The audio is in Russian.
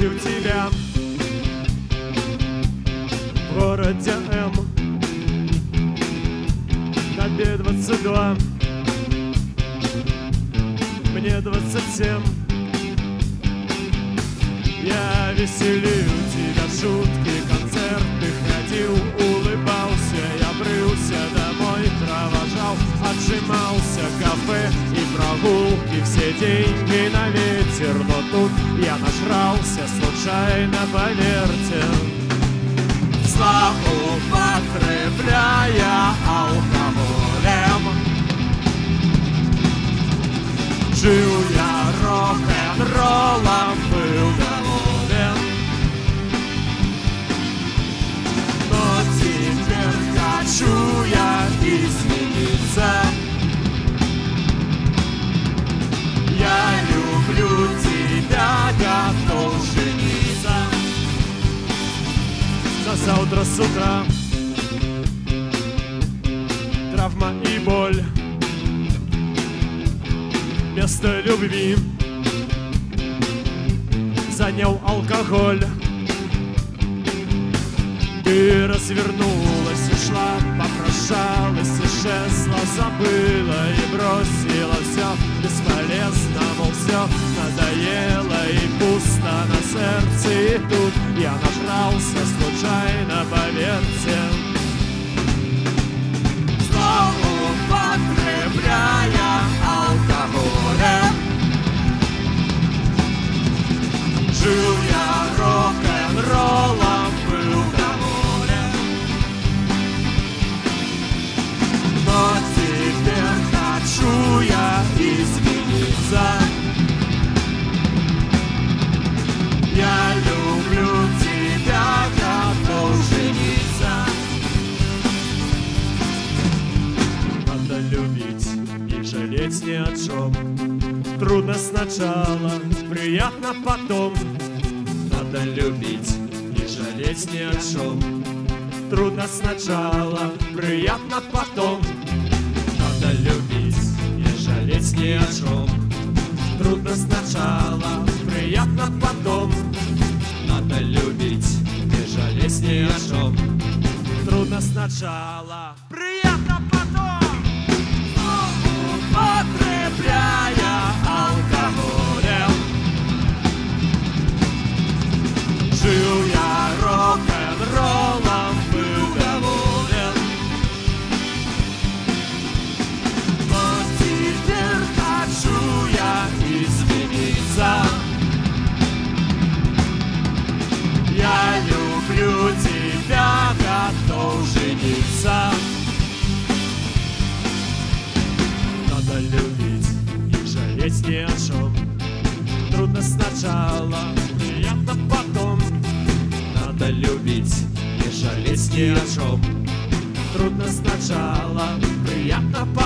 увидев тебя в городе М на Б-22. Мне 27. Я веселил тебя, шутки, концерты ходил, улыбался, я брылся, домой провожал, отжимался, кафе и прогулки, все деньги на ветер. Но тут я нажрался, случайно, поверьте, злоупотребляя алкоголем. Жил я рок-н-роллом, был доволен, но теперь хочу я измениться. Я люблю тебя, готов жениться. На завтра с утра травма и боль, вместо любви занял алкоголь. Ты развернулась, ушла, попрощалась, исчезла, забыла и бросила все бесполезно, мол, все надоело и пусто на сердце. И тут я нажрался, случайно, поверьте, злоупотребляя алкоголем. Жил я рок-н-роллом, был доволен, но теперь хочу я измениться. Я люблю тебя, готов жениться. Надо любить и жалеть ни о чем. Трудно сначала, приятно потом. Надо любить и жалеть ни о чем. Трудно сначала, приятно потом. Надо любить и жалеть ни о чем. Трудно сначала, приятно потом. Надо любить и жалеть ни о чем. Трудно сначала, приятно потом. Употребляя алкоголем. Жил я рок-н-роллом, был доволен, но теперь хочу я измениться. Я люблю тебя, готов жениться. Надо любить и жалеть ни о чем. Трудно сначала, приятно потом. Надо любить и жалеть ни о чем. Трудно сначала, приятно потом.